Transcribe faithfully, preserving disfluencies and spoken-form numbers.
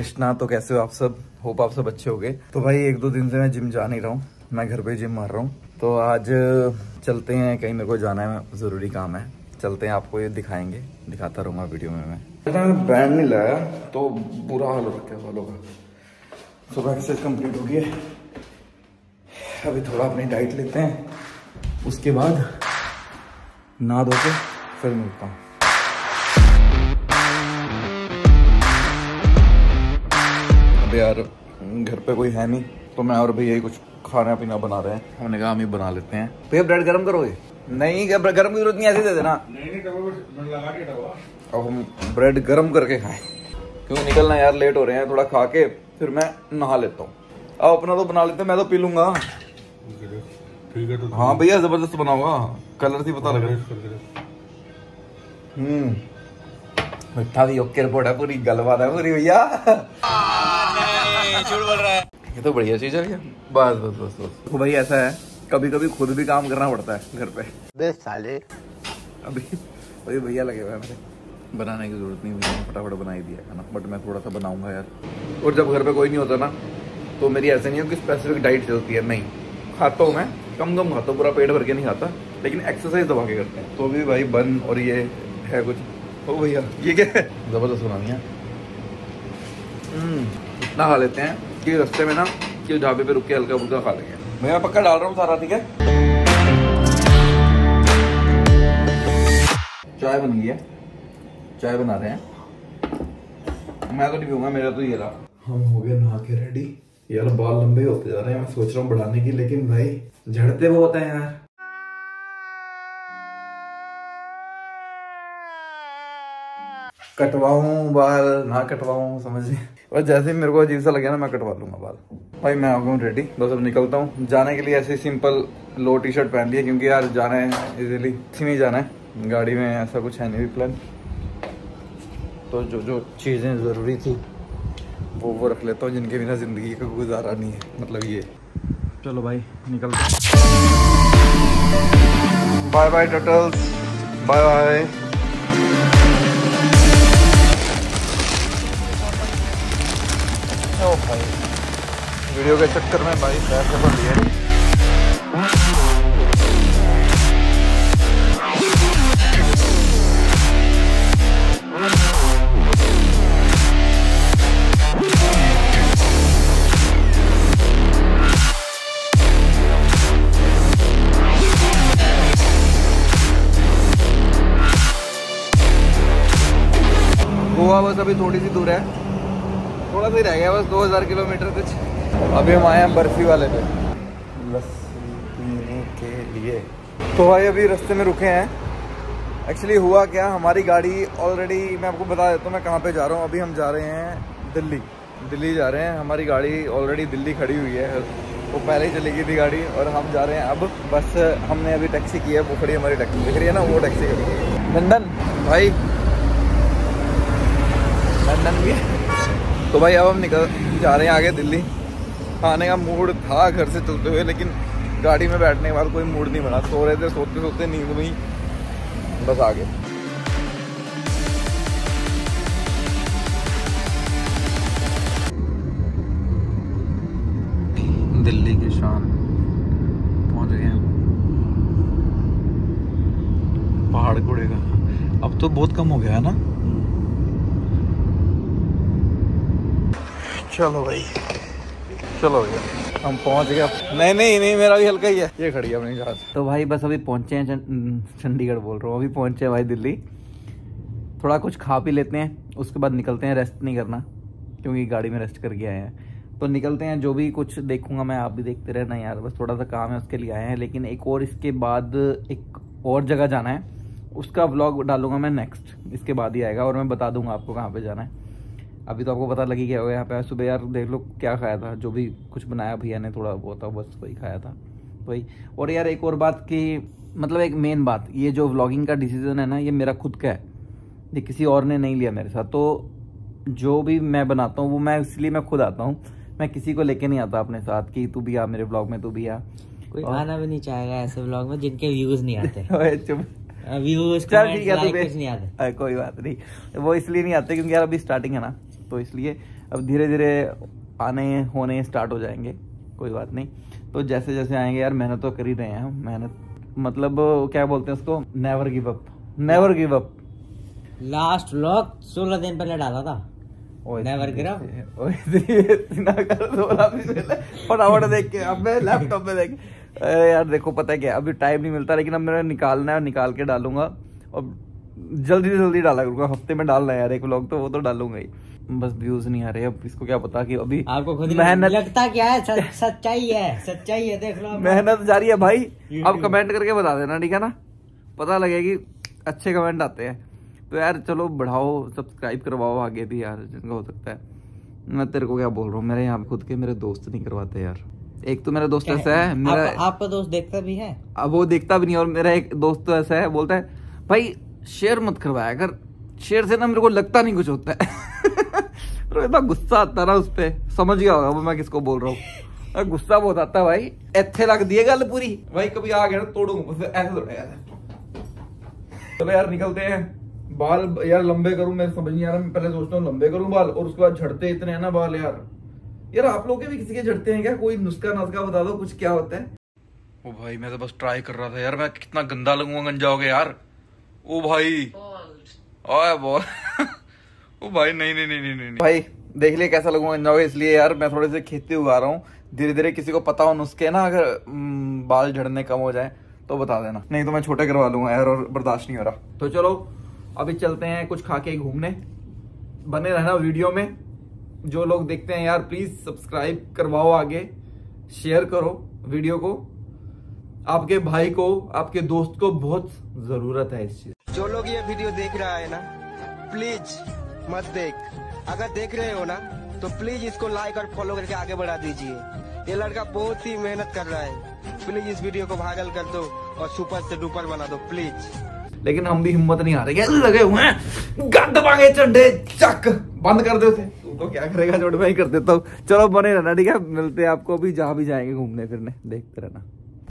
कृष्णा। तो कैसे हो आप सब? होप आप सब अच्छे हो गए। तो भाई एक दो दिन से मैं जिम जा नहीं रहा हूँ, मैं घर पे जिम मार रहा हूँ। तो आज चलते हैं कहीं, मेरे को जाना है, ज़रूरी काम है। चलते हैं, आपको ये दिखाएंगे, दिखाता रहूँगा वीडियो में। मैं बैंड नहीं लाया तो बुरा हाल हो रखा है वालों का। सुबह एक्सरसाइज कंप्लीट हो गई है, अभी थोड़ा अपनी डाइट लेते हैं, उसके बाद नहा धो के फिर मिलता हूँ। अब यार घर पे कोई है नहीं, तो मैं और भैया ही कुछ खाना पीना बना रहे हैं। हमने कहा हम ही बना लेते हैं। भैया ब्रेड गरम करोगे? नहीं, गर्म की जरूरत नहीं, ऐसे दे देना। नहीं नहीं, लगा के अब हम ब्रेड गरम करके खाएं, क्यों निकलना यार, लेट हो रहे हैं। थोड़ा खा के फिर मैं नहा लेता हूँ। अब अपना तो बना लेते हैं, मैं तो पी लूंगा। ठीक है तो हाँ भैया, जबरदस्त बनाऊंगा, कलर से पता लग रहा है। हम्म मिठा भी ओके, रिपोर्ट है पूरी, गलबात है पूरी भैया। झूठ बोल रहा है, ये तो बढ़िया चीज है भैया। बस बस बस बस तो भाई ऐसा है, कभी कभी खुद भी काम करना पड़ता है घर पे। बेस साले अभी वही भैया लगे हुए हैं मेरे, बनाने की जरूरत नहीं, भैया फटाफट बना ही दिया खाना, बट मैं थोड़ा सा बनाऊंगा यार। और जब घर पे कोई नहीं होता ना, तो मेरी ऐसे नहीं हो कि स्पेसिफिक डाइट चलती है, नहीं खाता हूँ मैं, कम कम खाता हूँ, पूरा पेट भर के नहीं खाता, लेकिन एक्सरसाइज दबा के करते हैं। तो भी भाई बन और ये है कुछ। ओ भैया ये क्या है, जबरदस्त बनानी है। इतना खा लेते हैं कि रास्ते में ना कि ढाबे पे रुक के हल्का फुल्का खा लेंगे। भैया पक्का डाल रहा हूँ सारा, ठीक है। चाय बन गई है, चाय बना रहे हैं। मैं तो नहीं पीऊंगा, मेरा तो ये रहा। हम हो गए नहा के रेडी। यार बाल लंबे होते जा रहे हैं, मैं सोच रहा हूँ बढ़ाने की, लेकिन भाई झड़ते बहुत हैं यार। कटवाऊं बाल ना कटवाऊं समझ नहीं, और जैसे ही मेरे को अजीब सा लगे ना, मैं कटवा लूंगा बाल। भाई मैं आ गया हूँ रेडी, बस अब निकलता हूँ। जाने के लिए ऐसे सिंपल लो टी शर्ट पहन लिया, क्योंकि यार जाना है इजीली, इसी में जाना है, गाड़ी में ऐसा कुछ है नहीं भी प्लान। तो जो जो चीज़ें ज़रूरी थी वो वो रख लेता हूँ, जिनके बिना ज़िंदगी का गुजारा नहीं है, मतलब ये। चलो भाई निकलते हैं, bye bye turtles, bye bye. ओ भाई वीडियो के चक्कर में भाई पैसे बढ़ लिए। गोवा बस अभी थोड़ी सी दूर है, थोड़ा सा ही रह गया बस, दो हज़ार किलोमीटर कुछ। अभी हम आए हैं बर्फी वाले पे लस्सी पीने के लिए। तो भाई अभी रास्ते में रुके हैं। एक्चुअली हुआ क्या, हमारी गाड़ी ऑलरेडी, मैं आपको बता देता हूँ मैं कहाँ पे जा रहा हूँ। अभी हम जा रहे हैं दिल्ली, दिल्ली जा रहे हैं। हमारी गाड़ी ऑलरेडी दिल्ली खड़ी हुई है, वो पहले ही चली गई थी गाड़ी, और हम जा रहे हैं अब। बस हमने अभी टैक्सी की है, वो खड़ी हमारी टैक्सी दिख रही है ना, वो टैक्सी खड़ी है। लंदन भाई, लंदन भी। तो भाई अब हम निकल जा रहे हैं आगे दिल्ली। आने का मूड था घर से चलते हुए, लेकिन गाड़ी में बैठने के बाद कोई मूड नहीं बना। सो रहे थे, सोते सोते नींद में ही बस आ गए। दिल्ली की शान पहुंच गए हैं। पहाड़ घोड़े का अब तो बहुत कम हो गया है ना। चलो भाई, चलो भैया हम पहुंच गए। नहीं नहीं नहीं, मेरा भी हल्का ही है, ये खड़ी है अपनी जहाज। तो भाई बस अभी पहुंचे हैं, चंडीगढ़ बोल रहा हूँ, अभी पहुंचे हैं भाई दिल्ली। थोड़ा कुछ खा पी लेते हैं, उसके बाद निकलते हैं। रेस्ट नहीं करना, क्योंकि गाड़ी में रेस्ट करके आए हैं। तो निकलते हैं, जो भी कुछ देखूंगा मैं, आप भी देखते रहना यार। बस थोड़ा सा काम है, उसके लिए आए हैं। लेकिन एक और, इसके बाद एक और जगह जाना है, उसका व्लॉग डालूंगा मैं नेक्स्ट, इसके बाद ही आएगा, और मैं बता दूंगा आपको कहाँ पे जाना है। अभी तो आपको पता लगी गया होगा। यहाँ पे सुबह यार देख लो क्या खाया था, जो भी कुछ बनाया भैया ने थोड़ा बहुत था, बस वही खाया था वही। और यार एक और बात की, मतलब एक मेन बात, ये जो व्लॉगिंग का डिसीजन है ना, ये मेरा खुद का है, ये किसी और ने नहीं लिया मेरे साथ। तो जो भी मैं बनाता हूँ वो मैं, इसलिए मैं खुद आता हूँ, मैं किसी को लेके नहीं आता अपने साथ कि तू भी आ मेरे व्लॉग में, तू भी आ। कोई आना भी नहीं चाहेगा ऐसे व्लॉग में जिनके व्यूज नहीं आते। व्यूज कुछ नहीं आते। कोई बात नहीं, वो इसलिए नहीं आते क्योंकि यार अभी स्टार्टिंग है ना, तो इसलिए अब धीरे धीरे आने होने स्टार्ट हो जाएंगे, कोई बात नहीं। तो जैसे जैसे आएंगे यार, मेहनत तो कर ही रहे हैं, मेहनत मतलब क्या बोलते हैं उसको, never give up, never give up. Last vlog सोलह दिन पहले डाला था, नेवर गिव अप। फटाफट देख के अब मैं लैपटॉप में देख, अरे यार देखो पता है क्या, अभी टाइम नहीं मिलता, लेकिन अब मेरा निकालना है, निकाल के डालूंगा और जल्दी से जल्दी डाला करूंगा। हफ्ते में डालना है यार एक व्लॉग, तो वो तो डालूंगा ही, बस व्यूज नहीं आ रहे। अब इसको क्या पता कि अभी आपको खुद मेहनत लगता क्या है, सच, सच्चाई है, सच्चाई है, देख लो मेहनत जारी है भाई। अब कमेंट करके बता देना, ठीक है ना, पता लगेगी, अच्छे कमेंट आते हैं तो यार चलो बढ़ाओ, सब्सक्राइब करवाओ आगे भी यार, जिनका हो सकता है। मैं तेरे को क्या बोल रहा हूँ, मेरे यहाँ खुद के मेरे दोस्त नहीं करवाते यार। एक तो मेरा दोस्त ऐसा है, मेरा आप, आपका दोस्त देखता भी है, अब वो देखता भी नहीं, और मेरा एक दोस्त तो ऐसा है, बोलता है भाई शेयर मत करवाया कर, शेयर से ना मेरे को लगता नहीं कुछ होता है। तो इतना गुस्सा आता है ना उस पे, समझ गया होगा वो मैं किसको बोल रहा हूँ। गुस्सा बहुत आता है भाई, ऐसे लग दिए गल पूरी भाई, कभी आ गया ना तोड़ूंगा ऐसे थोड़ा यार। चलो यार निकलते हैं, बाल यार लंबे करूं, मैं समझ नहीं आ रहा, मैं पहले सोचता हूँ लंबे करूं बाल, और उसके बाद झड़ते इतने हैं ना बाल यार। यार आप लोग के भी किसी के झड़ते हैं क्या, कोई नुस्खा नास्का बता दो कुछ, क्या होता है। ओ भाई मैं तो बस ट्राई कर रहा था यार, मैं कितना गंदा लगूंगा, गंजा हो गया यार। ओ भाई ओए बॉल ओ भाई नहीं नहीं नहीं नहीं नहीं भाई, देख लिया कैसा लगूंगा, गंजा हो गया। इसलिए यार मैं थोड़े से खेती उगा रहा हूँ, धीरे धीरे किसी को पता हो नुस्खे ना, अगर बाल झड़ने कम हो जाए तो बता देना, नहीं तो मैं छोटे करवा लूंगा यार, और बर्दाश्त नहीं हो रहा। तो चलो अभी चलते हैं कुछ खा के घूमने, बने रहना वीडियो में। जो लोग देखते हैं यार प्लीज सब्सक्राइब करवाओ, आगे शेयर करो वीडियो को, आपके भाई को, आपके दोस्त को बहुत जरूरत है इस चीज। जो लोग ये वीडियो देख रहा है ना, प्लीज मत देख, अगर देख रहे हो ना तो प्लीज इसको लाइक और फॉलो करके आगे बढ़ा दीजिए। ये लड़का बहुत ही मेहनत कर रहा है, प्लीज इस वीडियो को वायरल कर दो और सुपर से डुपर बना दो प्लीज। लेकिन हम भी हिम्मत नहीं हारे, लगे हुए हैं, गंद मांगे चंडे, चक बंद कर देते। तू तो क्या करेगा, जोड़ मैं ही कर देता हूँ। चलो बने रहना, ठीक है, मिलते हैं आपको अभी जहाँ भी जाएंगे घूमने फिरने, देखते रहना।